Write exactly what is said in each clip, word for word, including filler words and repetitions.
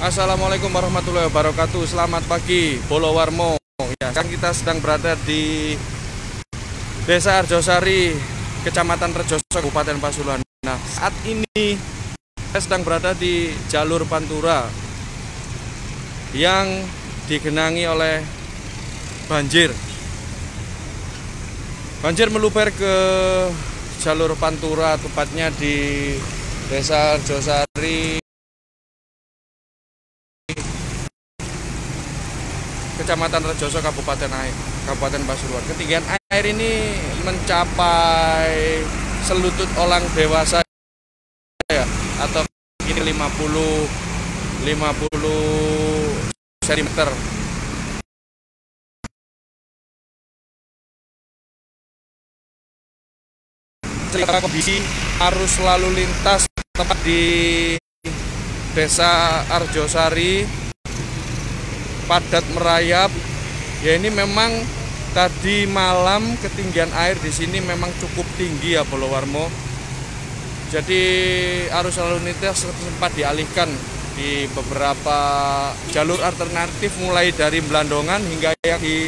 Assalamualaikum warahmatullahi wabarakatuh. Selamat pagi, Bolowarmo. Ya, sekarang kita sedang berada di Desa Arjosari, Kecamatan Rejoso, Kabupaten Pasuruan. Nah, saat ini saya sedang berada di jalur Pantura yang digenangi oleh banjir. Banjir meluber ke jalur Pantura, tepatnya di Desa Arjosari, Kecamatan Rejoso, Kabupaten Air, Kabupaten Pasuruan. Ketinggian air ini mencapai selutut orang dewasa ya, atau ini lima puluh sentimeter. Cerita kondisi arus lalu lintas tepat di Desa Arjosari padat merayap. Ya, ini memang tadi malam ketinggian air di sini memang cukup tinggi ya, Bolowarmo. Jadi arus lalu lintas sempat dialihkan di beberapa jalur alternatif, mulai dari Blandongan hingga yang di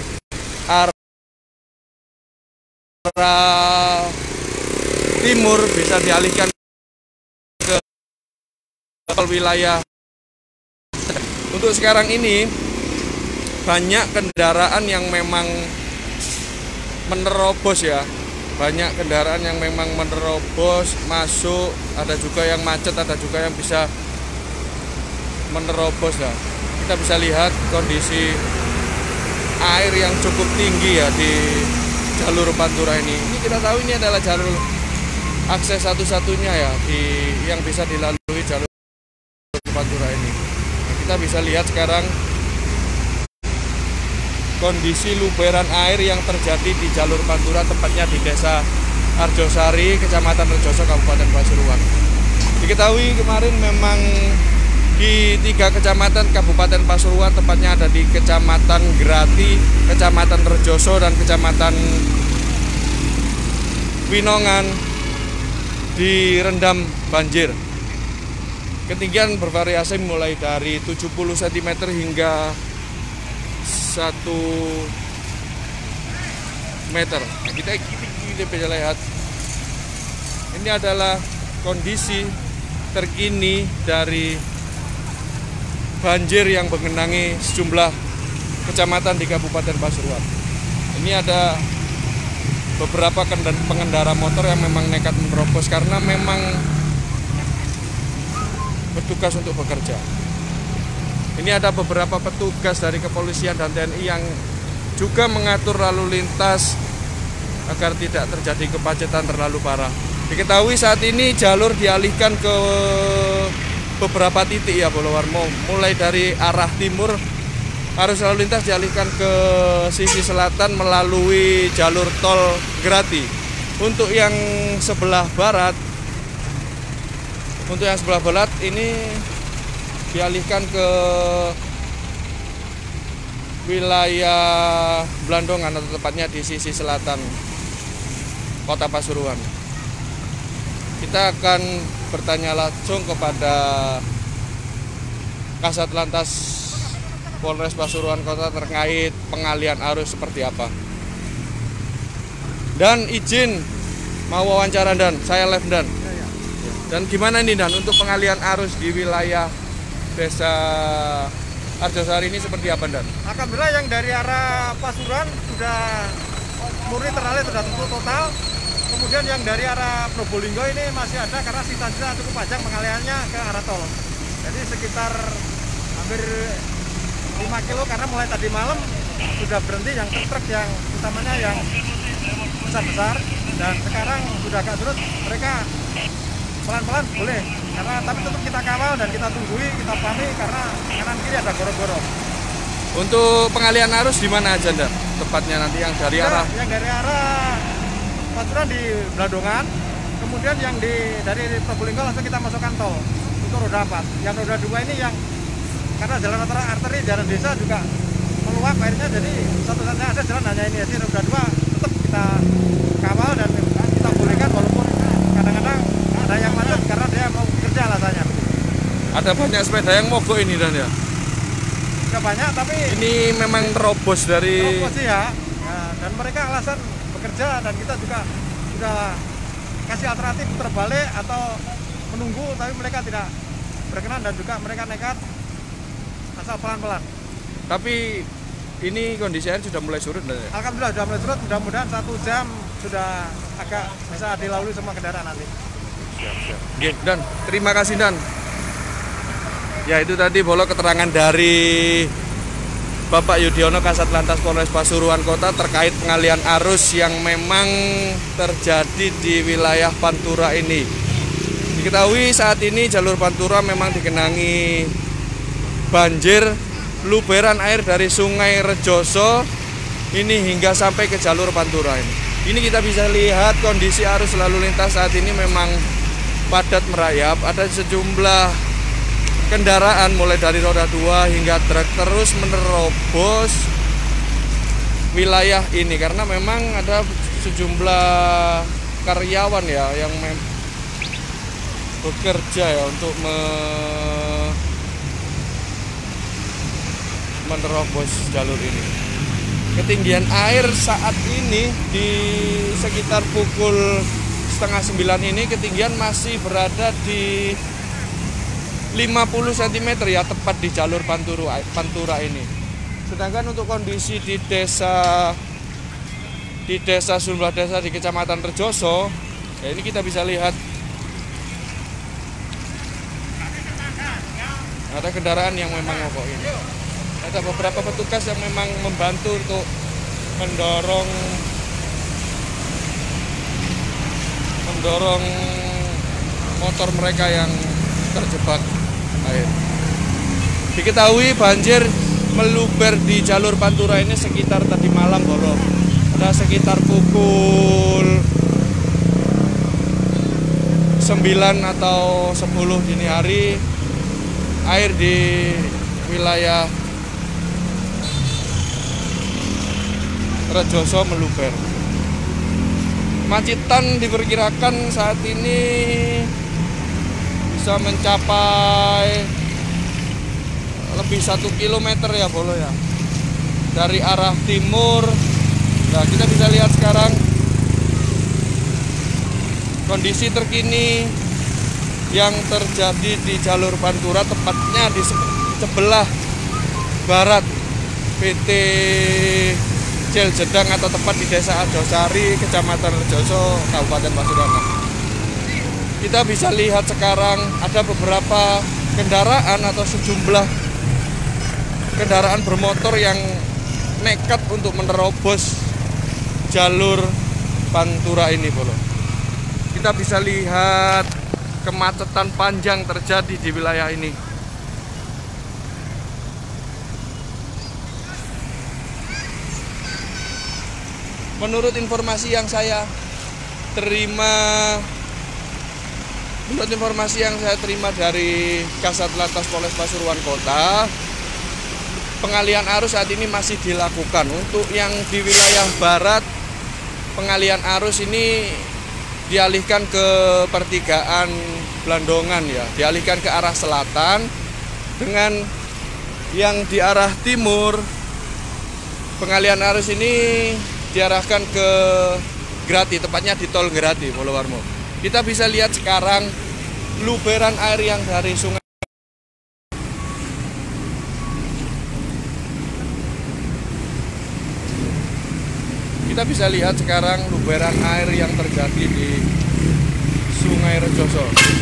arah timur bisa dialihkan ke wilayah. Untuk sekarang ini banyak kendaraan yang memang menerobos ya, banyak kendaraan yang memang menerobos masuk, ada juga yang macet, ada juga yang bisa menerobos ya. Kita bisa lihat kondisi air yang cukup tinggi ya di jalur Pantura ini. Ini kita tahu ini adalah jalur akses satu-satunya ya di yang bisa dilalui jalur Pantura ini. Nah, kita bisa lihat sekarang kondisi luberan air yang terjadi di jalur Pantura, tepatnya di Desa Arjosari, Kecamatan Rejoso, Kabupaten Pasuruan. Diketahui kemarin memang di tiga kecamatan Kabupaten Pasuruan, tepatnya ada di Kecamatan Grati, Kecamatan Rejoso, dan Kecamatan Winongan, direndam banjir. Ketinggian bervariasi mulai dari tujuh puluh sentimeter hingga satu meter. Nah, kita, kita, kita bisa lihat ini adalah kondisi terkini dari banjir yang menggenangi sejumlah kecamatan di Kabupaten Pasuruan. Ini ada beberapa pengendara motor yang memang nekat menerobos karena memang bertugas untuk bekerja. Ini ada beberapa petugas dari kepolisian dan T N I yang juga mengatur lalu lintas agar tidak terjadi kemacetan terlalu parah. Diketahui saat ini jalur dialihkan ke beberapa titik ya, Bolowarmo. Mulai dari arah timur, arus lalu lintas dialihkan ke sisi selatan melalui jalur tol Grati. Untuk yang sebelah barat, untuk yang sebelah barat ini dialihkan ke wilayah Blandongan, atau tepatnya di sisi selatan Kota Pasuruan. Kita akan bertanya langsung kepada Kasat Lantas Polres Pasuruan Kota terkait pengalian arus seperti apa. Dan izin mau wawancara Dan, saya live Dan. Dan gimana nih Dan untuk pengalian arus di wilayah Desa Arjosari ini seperti apa, Dan? Alhamdulillah yang dari arah Pasuruan sudah murni teralih, sudah tutup total. Kemudian yang dari arah Probolinggo ini masih ada karena sisa-sisa cukup panjang pengaliannya ke arah tol. Jadi sekitar hampir lima kilo karena mulai tadi malam sudah berhenti yang truk yang utamanya yang besar-besar, dan sekarang sudah agak surut. Mereka pelan-pelan boleh, karena tapi tetap kita kawal dan kita tunggui, kita pahami karena kanan kiri ada gorong-gorong. Untuk pengalian arus di mana aja, Dan? Tepatnya nanti yang dari ya, arah yang dari arah Pasuruan di Blandongan, kemudian yang di dari Probolinggo langsung kita masukkan tol untuk roda empat. Yang roda dua ini yang karena jalan arteri jalan desa juga meluap airnya, jadi satu-satunya ada jalan hanya ini. Jadi roda dua tetap kita kawal dan kita bolehkan, walaupun kadang-kadang ada yang macet karena dia mau kerja alasannya. ada banyak sepeda yang mogok ini Dan ya. Sudah banyak, tapi ini memang terobos dari terobos ya. Ya, dan mereka alasan bekerja, dan kita juga sudah kasih alternatif terbalik atau menunggu, tapi mereka tidak berkenan, dan juga mereka nekat asal pelan-pelan. Tapi ini kondisi air sudah mulai surut Dan ya? Alhamdulillah sudah mulai surut, mudah-mudahan satu jam sudah agak bisa dilalui semua kendaraan nanti. Siap, siap. Oke, Dan, terima kasih Dan. Ya itu tadi Bolo keterangan dari Bapak Yudhoyono Kasat Lantas Polres Pasuruan Kota terkait pengalian arus yang memang terjadi di wilayah Pantura ini. Diketahui saat ini jalur Pantura memang digenangi banjir, luberan air dari Sungai Rejoso ini hingga sampai ke jalur Pantura ini. Ini kita bisa lihat kondisi arus lalu lintas saat ini memang padat merayap, ada sejumlah kendaraan mulai dari roda dua hingga truk terus menerobos wilayah ini karena memang ada sejumlah karyawan ya yang bekerja ya untuk me menerobos jalur ini. Ketinggian air saat ini di sekitar pukul setengah sembilan ini ketinggian masih berada di lima puluh sentimeter ya, tepat di jalur Pantura, Pantura ini. Sedangkan untuk kondisi di desa di desa sejumlah desa di Kecamatan Rejoso, ya ini kita bisa lihat ada kendaraan yang memang mogok ini. Ada beberapa petugas yang memang membantu untuk mendorong mendorong motor mereka yang terjebak air. Diketahui banjir meluber di jalur Pantura ini sekitar tadi malam Bolo. Ada sekitar pukul sembilan atau sepuluh dini hari air di wilayah Rejoso meluber. Kemacetan diperkirakan saat ini bisa mencapai lebih satu kilometer ya Bolo ya, dari arah timur. Nah kita bisa lihat sekarang kondisi terkini yang terjadi di jalur Pantura, tepatnya di sebelah barat P T Ciljedang atau tepat di desa Arjosari, Kecamatan Rejoso, Kabupaten Pasuruan. Kita bisa lihat sekarang ada beberapa kendaraan atau sejumlah kendaraan bermotor yang nekat untuk menerobos jalur Pantura ini Bolo. Kita bisa lihat kemacetan panjang terjadi di wilayah ini. Menurut informasi yang saya terima Menurut informasi yang saya terima dari Kasat Lantas Polres Pasuruan Kota, pengalian arus saat ini masih dilakukan. Untuk yang di wilayah barat, pengalian arus ini dialihkan ke pertigaan Blandongan ya, dialihkan ke arah selatan. Dengan yang di arah timur, pengalian arus ini diarahkan ke Grati, tepatnya di tol Grati, Polowarmo. Kita bisa lihat sekarang luberan air yang dari sungai. Kita bisa lihat sekarang luberan air yang terjadi di Sungai Rejoso.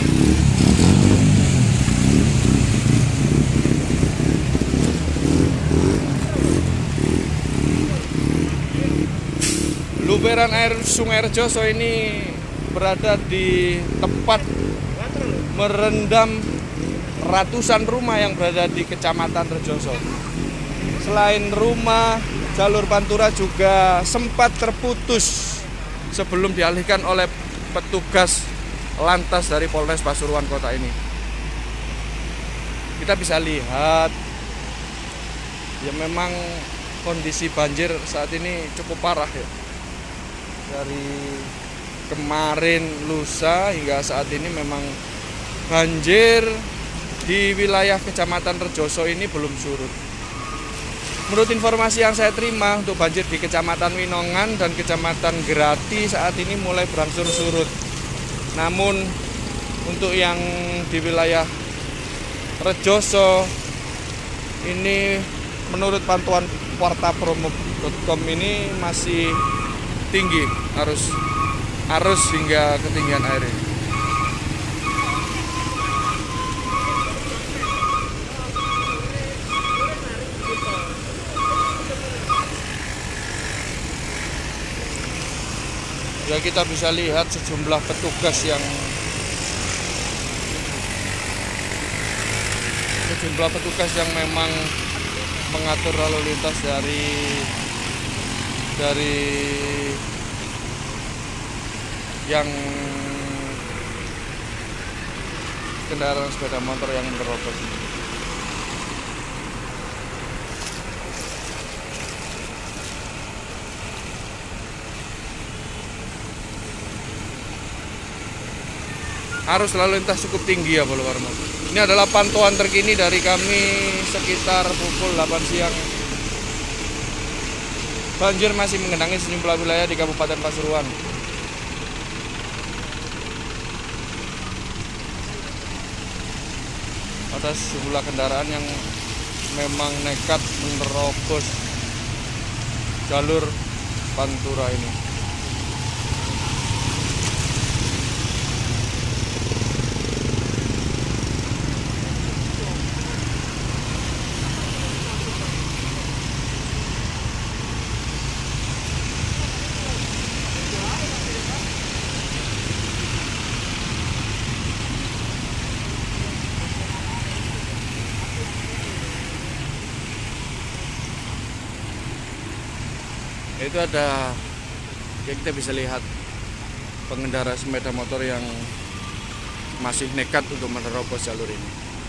Luberan air Sungai Rejoso ini berada di tempat merendam ratusan rumah yang berada di Kecamatan Rejoso. Selain rumah, jalur Pantura juga sempat terputus sebelum dialihkan oleh petugas lantas dari Polres Pasuruan Kota ini. Kita bisa lihat ya memang kondisi banjir saat ini cukup parah ya. Dari kemarin lusa hingga saat ini memang banjir di wilayah Kecamatan Rejoso ini belum surut. Menurut informasi yang saya terima, untuk banjir di Kecamatan Winongan dan Kecamatan Grati saat ini mulai berangsur surut. Namun untuk yang di wilayah Rejoso ini menurut pantauan wartapromo titik com ini masih tinggi arus arus hingga ketinggian air ini. Ya, kita bisa lihat sejumlah petugas yang sejumlah petugas yang memang mengatur lalu lintas dari dari yang kendaraan sepeda motor yang menerobos ini. Arus lalu lintas cukup tinggi ya Bolowarmo. Ini adalah pantauan terkini dari kami sekitar pukul delapan siang. Banjir masih menggenangi sejumlah wilayah di Kabupaten Pasuruan. Ada sejumlah kendaraan yang memang nekat menerobos jalur Pantura ini. Itu ada, ya kita bisa lihat pengendara sepeda motor yang masih nekat untuk menerobos jalur ini.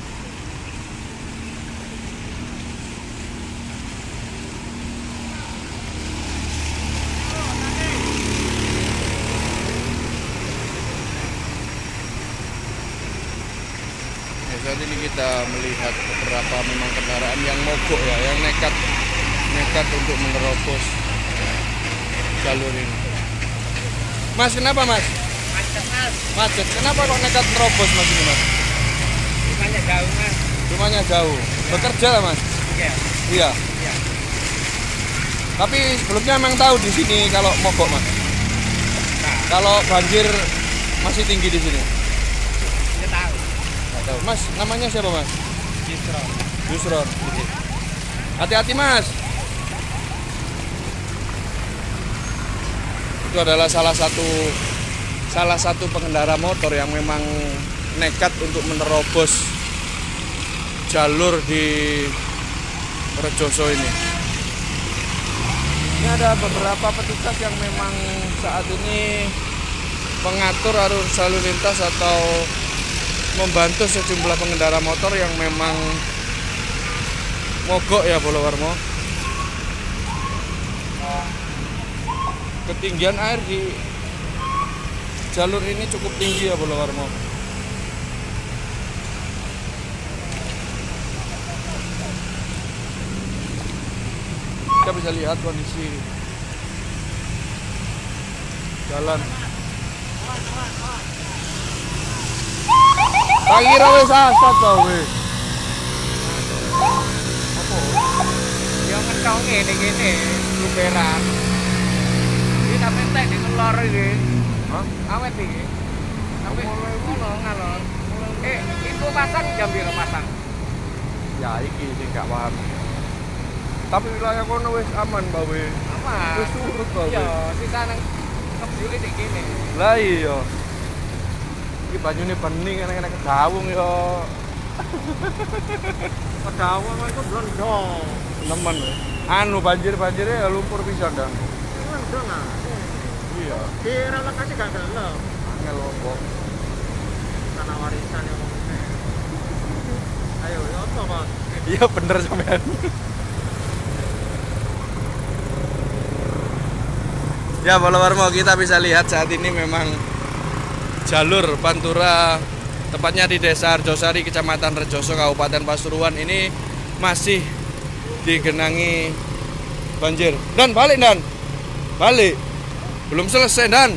Ya, saat ini kita melihat beberapa memang kendaraan yang mogok ya, yang nekat nekat untuk menerobos jalur ini. Mas, kenapa Mas? Macet Mas. Macet. Kenapa kok nekat terobos Mas ini Mas? Rumahnya jauh Mas. Rumahnya jauh. Bekerja lah Mas? Iya. Iya. Iya. Tapi sebelumnya emang tahu di sini kalau mogok Mas? Nah, Kalau banjir masih tinggi di sini? nggak tahu. Nggak tahu. Mas, namanya siapa Mas? Yusron. Yusron. Hati-hati Mas. Itu adalah salah satu salah satu pengendara motor yang memang nekat untuk menerobos jalur di Rejoso ini. Ini ada beberapa petugas yang memang saat ini mengatur arus lalu lintas atau membantu sejumlah pengendara motor yang memang mogok ya Bolowarmo. Ketinggian air di jalur ini cukup tinggi ya Bolowarmo. Kita bisa lihat kondisi jalan. Tak kira wis asat to wis. Apa? Yang ngentong ngene ngene luberan. Iki sampe entek di ngelor iki. Hah? Awet iki. Sampe ngono ngalor. Eh, itu pasang jam piro pasang? Ya iki sing gak paham. Tapi wilayah kono wis aman bae. Aman. Wis surut bae. Iya, sisa nang kebuli dik kene. Lah iya. Iki banyune bening enak-enak kedawung ya. Kedawang itu blondong. Temen. Anu banjir-banjirnya ya lumpur pisan dah. Blondong ah. Iya. Di relokasi gak gelem. Angel lombok. Tanah warisan yang ngomongnya. Ayo, ya apa Mas? Iya bener sampean. Ya Bolowarmo, kita bisa lihat saat ini memang jalur Pantura tepatnya di Desa Arjosari, Kecamatan Rejoso, Kabupaten Pasuruan. Ini masih digenangi banjir. Dan balik Dan, balik, belum selesai Dan.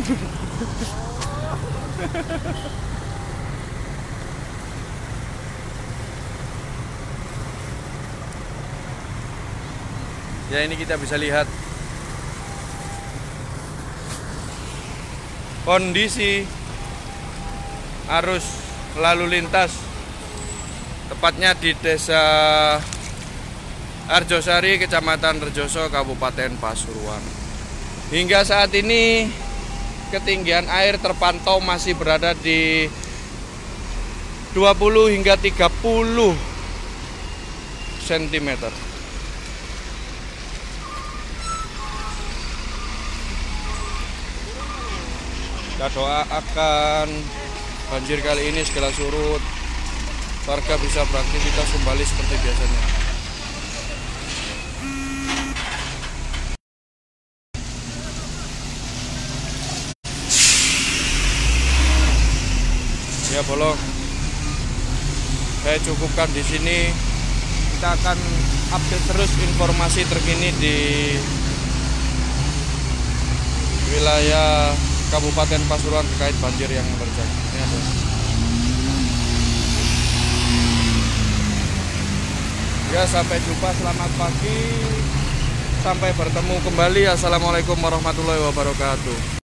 Ya, ini kita bisa lihat kondisi arus lalu lintas tepatnya di Desa Arjosari, Kecamatan Rejoso, Kabupaten Pasuruan. Hingga saat ini ketinggian air terpantau masih berada di dua puluh hingga tiga puluh sentimeter. Kita doakan banjir kali ini segera surut, warga bisa beraktivitas kembali seperti biasanya. Ya bolong, saya cukupkan di sini. Kita akan update terus informasi terkini di wilayah Kabupaten Pasuruan terkait banjir yang terjadi. Ini ada. Ya, sampai jumpa, selamat pagi. Sampai bertemu kembali. Assalamualaikum warahmatullahi wabarakatuh.